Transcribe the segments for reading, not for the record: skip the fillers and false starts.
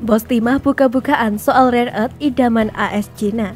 Bos Timah buka-bukaan soal rare earth idaman AS Cina.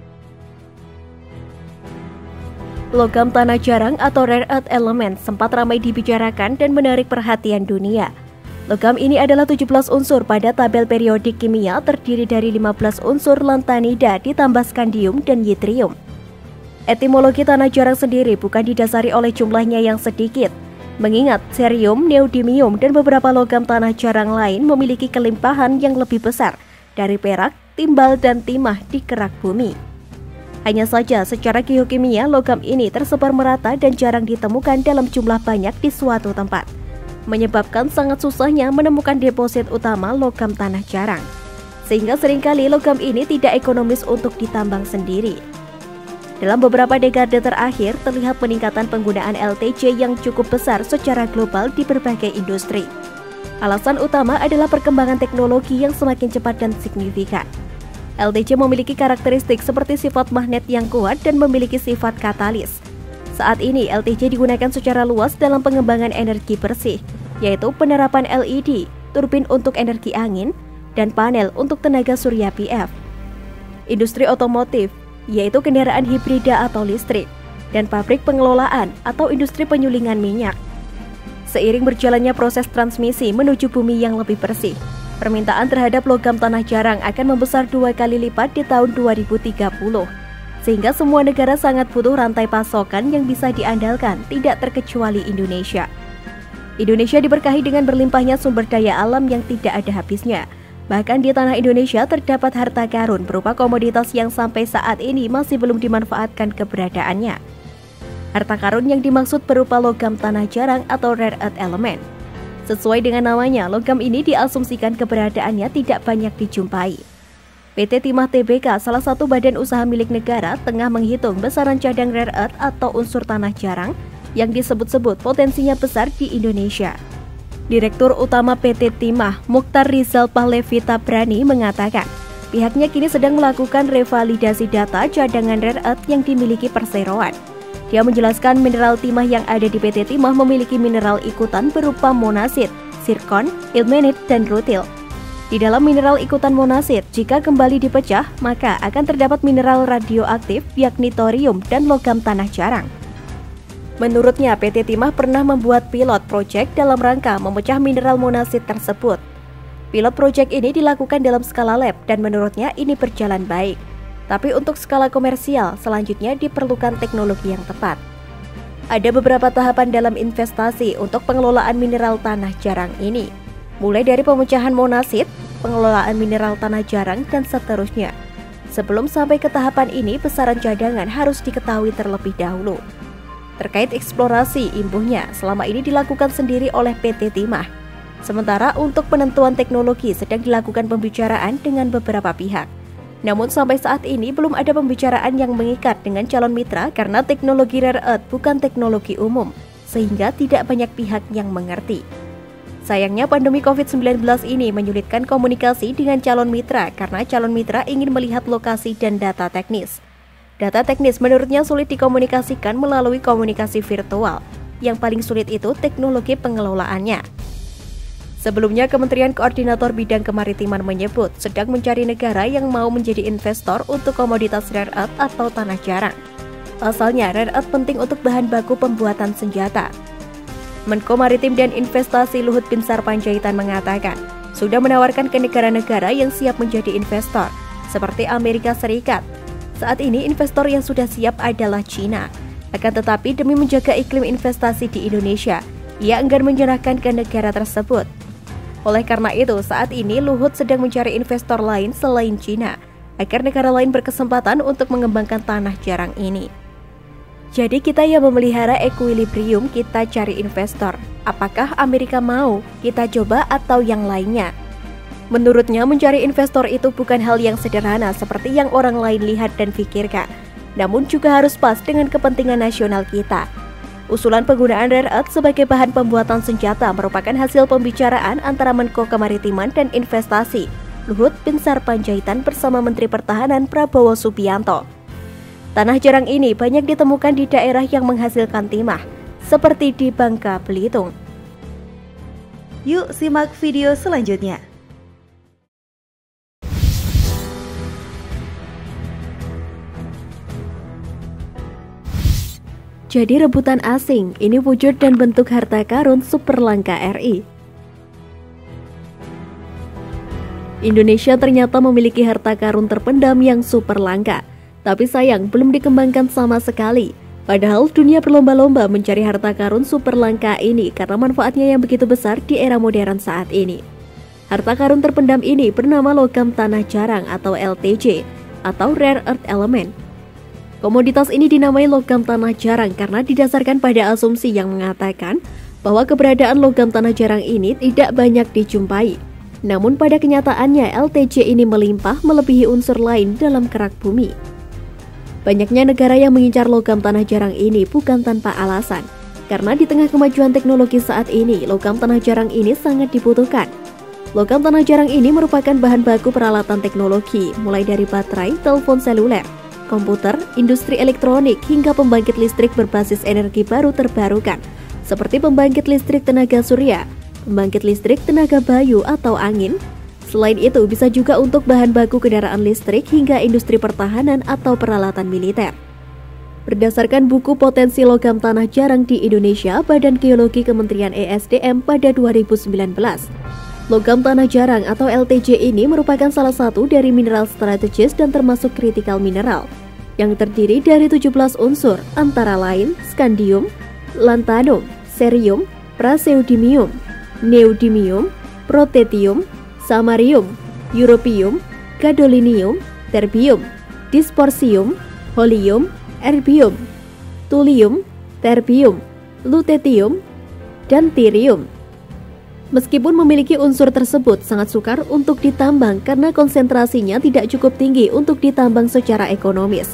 Logam tanah jarang atau rare earth element sempat ramai dibicarakan dan menarik perhatian dunia. Logam ini adalah 17 unsur pada tabel periodik kimia terdiri dari 15 unsur lantanida ditambah skandium dan yttrium. Etimologi tanah jarang sendiri bukan didasari oleh jumlahnya yang sedikit, mengingat cerium, neodymium, dan beberapa logam tanah jarang lain memiliki kelimpahan yang lebih besar dari perak, timbal, dan timah di kerak bumi. Hanya saja secara geokimia logam ini tersebar merata dan jarang ditemukan dalam jumlah banyak di suatu tempat, menyebabkan sangat susahnya menemukan deposit utama logam tanah jarang, sehingga seringkali logam ini tidak ekonomis untuk ditambang sendiri. Dalam beberapa dekade terakhir, terlihat peningkatan penggunaan LTJ yang cukup besar secara global di berbagai industri. Alasan utama adalah perkembangan teknologi yang semakin cepat dan signifikan. LTJ memiliki karakteristik seperti sifat magnet yang kuat dan memiliki sifat katalis. Saat ini, LTJ digunakan secara luas dalam pengembangan energi bersih, yaitu penerapan LED, turbin untuk energi angin, dan panel untuk tenaga surya PV. Industri otomotif, yaitu kendaraan hibrida atau listrik, dan pabrik pengelolaan atau industri penyulingan minyak. Seiring berjalannya proses transmisi menuju bumi yang lebih bersih, permintaan terhadap logam tanah jarang akan membesar 2 kali lipat di tahun 2030, sehingga semua negara sangat butuh rantai pasokan yang bisa diandalkan, tidak terkecuali Indonesia. Indonesia diberkahi dengan berlimpahnya sumber daya alam yang tidak ada habisnya. Bahkan di tanah Indonesia terdapat harta karun berupa komoditas yang sampai saat ini masih belum dimanfaatkan keberadaannya. Harta karun yang dimaksud berupa logam tanah jarang atau rare earth element. Sesuai dengan namanya, logam ini diasumsikan keberadaannya tidak banyak dijumpai. PT Timah Tbk, salah satu badan usaha milik negara, tengah menghitung besaran cadang rare earth atau unsur tanah jarang yang disebut-sebut potensinya besar di Indonesia. Direktur Utama PT Timah, Mukhtar Rizal Pahlevi Tabrani mengatakan, pihaknya kini sedang melakukan revalidasi data cadangan rare earth yang dimiliki perseroan. Dia menjelaskan mineral timah yang ada di PT Timah memiliki mineral ikutan berupa monasit, zirkon, ilmenit, dan rutil. Di dalam mineral ikutan monasit, jika kembali dipecah, maka akan terdapat mineral radioaktif yakni thorium dan logam tanah jarang. Menurutnya, PT Timah pernah membuat pilot project dalam rangka memecah mineral monasit tersebut. Pilot project ini dilakukan dalam skala lab dan menurutnya ini berjalan baik. Tapi untuk skala komersial, selanjutnya diperlukan teknologi yang tepat. Ada beberapa tahapan dalam investasi untuk pengelolaan mineral tanah jarang ini, mulai dari pemecahan monasit, pengelolaan mineral tanah jarang, dan seterusnya. Sebelum sampai ke tahapan ini, besaran cadangan harus diketahui terlebih dahulu. Terkait eksplorasi imbuhnya, selama ini dilakukan sendiri oleh PT Timah. Sementara untuk penentuan teknologi sedang dilakukan pembicaraan dengan beberapa pihak. Namun sampai saat ini belum ada pembicaraan yang mengikat dengan calon mitra karena teknologi rare earth bukan teknologi umum, sehingga tidak banyak pihak yang mengerti. Sayangnya pandemi COVID-19 ini menyulitkan komunikasi dengan calon mitra karena calon mitra ingin melihat lokasi dan data teknis. Data teknis menurutnya sulit dikomunikasikan melalui komunikasi virtual. Yang paling sulit itu teknologi pengelolaannya. Sebelumnya, Kementerian Koordinator Bidang Kemaritiman menyebut sedang mencari negara yang mau menjadi investor untuk komoditas rare earth atau tanah jarang. Pasalnya, rare earth penting untuk bahan baku pembuatan senjata. Menko Maritim dan Investasi Luhut Binsar Panjaitan mengatakan, sudah menawarkan ke negara-negara yang siap menjadi investor, seperti Amerika Serikat. Saat ini investor yang sudah siap adalah China. Akan tetapi demi menjaga iklim investasi di Indonesia, ia enggan menyerahkan ke negara tersebut. Oleh karena itu, saat ini Luhut sedang mencari investor lain selain China, agar negara lain berkesempatan untuk mengembangkan tanah jarang ini. Jadi kita yang memelihara equilibrium, kita cari investor. Apakah Amerika mau? Kita coba atau yang lainnya? Menurutnya, mencari investor itu bukan hal yang sederhana seperti yang orang lain lihat dan pikirkan, namun juga harus pas dengan kepentingan nasional kita. Usulan penggunaan rare earth sebagai bahan pembuatan senjata merupakan hasil pembicaraan antara Menko Kemaritiman dan Investasi, Luhut Binsar Panjaitan bersama Menteri Pertahanan Prabowo Subianto. Tanah jarang ini banyak ditemukan di daerah yang menghasilkan timah, seperti di Bangka Belitung. Yuk simak video selanjutnya. jadi rebutan asing. Ini wujud dan bentuk harta karun super langka RI. Indonesia ternyata memiliki harta karun terpendam yang super langka, tapi sayang belum dikembangkan sama sekali. Padahal dunia berlomba-lomba mencari harta karun super langka ini karena manfaatnya yang begitu besar di era modern saat ini. Harta karun terpendam ini bernama logam tanah jarang atau LTJ atau Rare Earth Element. Komoditas ini dinamai logam tanah jarang karena didasarkan pada asumsi yang mengatakan bahwa keberadaan logam tanah jarang ini tidak banyak dijumpai. Namun pada kenyataannya LTJ ini melimpah melebihi unsur lain dalam kerak bumi. Banyaknya negara yang mengincar logam tanah jarang ini bukan tanpa alasan, karena di tengah kemajuan teknologi saat ini, logam tanah jarang ini sangat dibutuhkan. Logam tanah jarang ini merupakan bahan baku peralatan teknologi, mulai dari baterai, telepon seluler, komputer, industri elektronik, hingga pembangkit listrik berbasis energi baru terbarukan, seperti pembangkit listrik tenaga surya, pembangkit listrik tenaga bayu atau angin. Selain itu, bisa juga untuk bahan baku kendaraan listrik hingga industri pertahanan atau peralatan militer. Berdasarkan buku Potensi Logam Tanah Jarang di Indonesia, Badan Geologi Kementerian ESDM pada 2019, logam tanah jarang atau LTJ ini merupakan salah satu dari mineral strategis dan termasuk kritikal mineral, yang terdiri dari 17 unsur, antara lain skandium, lanthanum, cerium, praseodymium, neodymium, protetium, samarium, europium, gadolinium, terbium, dysprosium, holmium, erbium, thulium, terbium, lutetium, dan thirium. Meskipun memiliki unsur tersebut sangat sukar untuk ditambang karena konsentrasinya tidak cukup tinggi untuk ditambang secara ekonomis.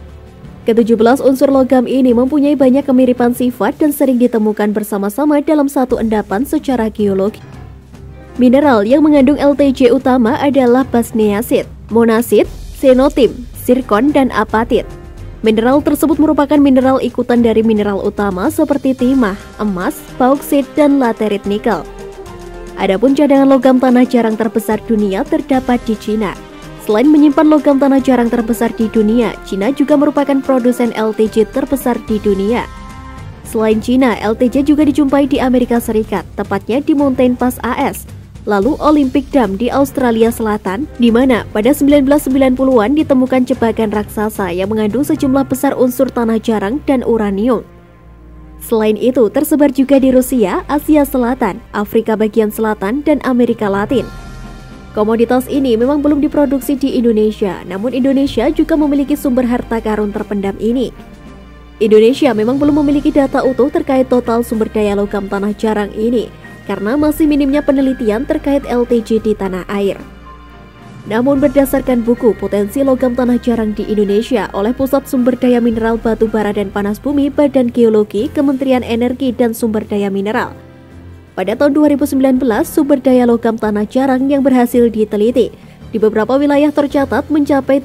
Ke-17 unsur logam ini mempunyai banyak kemiripan sifat dan sering ditemukan bersama-sama dalam satu endapan secara geologi. Mineral yang mengandung LTJ utama adalah basneasit, monasit, xenotim, zirkon, dan apatit. Mineral tersebut merupakan mineral ikutan dari mineral utama seperti timah, emas, bauksit, dan laterit nikel. Adapun cadangan logam tanah jarang terbesar dunia terdapat di Cina. Selain menyimpan logam tanah jarang terbesar di dunia, Cina juga merupakan produsen LTJ terbesar di dunia. Selain Cina, LTJ juga dijumpai di Amerika Serikat, tepatnya di Mountain Pass AS, lalu Olympic Dam di Australia Selatan, di mana pada 1990-an ditemukan jebakan raksasa yang mengandung sejumlah besar unsur tanah jarang dan uranium. Selain itu, tersebar juga di Rusia, Asia Selatan, Afrika bagian selatan, dan Amerika Latin. Komoditas ini memang belum diproduksi di Indonesia, namun Indonesia juga memiliki sumber harta karun terpendam ini. Indonesia memang belum memiliki data utuh terkait total sumber daya logam tanah jarang ini, karena masih minimnya penelitian terkait LTJ di tanah air. Namun berdasarkan buku Potensi Logam Tanah Jarang di Indonesia oleh Pusat Sumber Daya Mineral Batu Bara dan Panas Bumi Badan Geologi Kementerian Energi dan Sumber Daya Mineral, pada tahun 2019 sumber daya logam tanah jarang yang berhasil diteliti di beberapa wilayah tercatat mencapai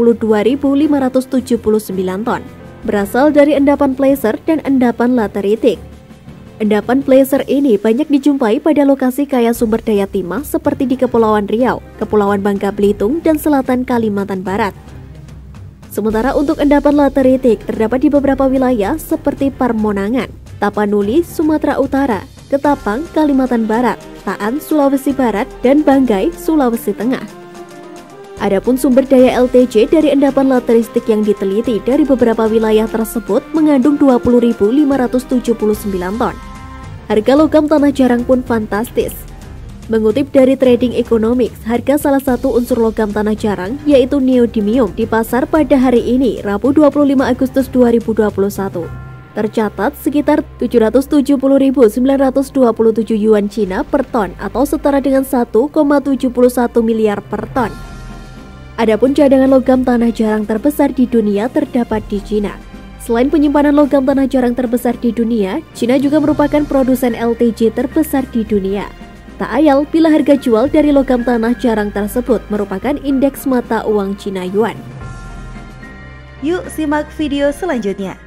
72.579 ton, berasal dari endapan placer dan endapan lateritik. Endapan placer ini banyak dijumpai pada lokasi kaya sumber daya timah seperti di Kepulauan Riau, Kepulauan Bangka Belitung, dan selatan Kalimantan Barat. Sementara untuk endapan lateritik terdapat di beberapa wilayah seperti Parmonangan, Tapanuli, Sumatera Utara, Ketapang, Kalimantan Barat, Taan, Sulawesi Barat, dan Banggai, Sulawesi Tengah. Adapun sumber daya LTJ dari endapan lateristik yang diteliti dari beberapa wilayah tersebut mengandung 20.579 ton. Harga logam tanah jarang pun fantastis. Mengutip dari Trading Economics, harga salah satu unsur logam tanah jarang yaitu neodymium di pasar pada hari ini, Rabu 25 Agustus 2021. Tercatat sekitar 770.927 yuan Cina per ton atau setara dengan 1,71 miliar per ton. Adapun cadangan logam tanah jarang terbesar di dunia terdapat di Cina. Selain penyimpanan logam tanah jarang terbesar di dunia, Cina juga merupakan produsen LTJ terbesar di dunia. Tak ayal bila harga jual dari logam tanah jarang tersebut merupakan indeks mata uang Cina Yuan. Yuk simak video selanjutnya.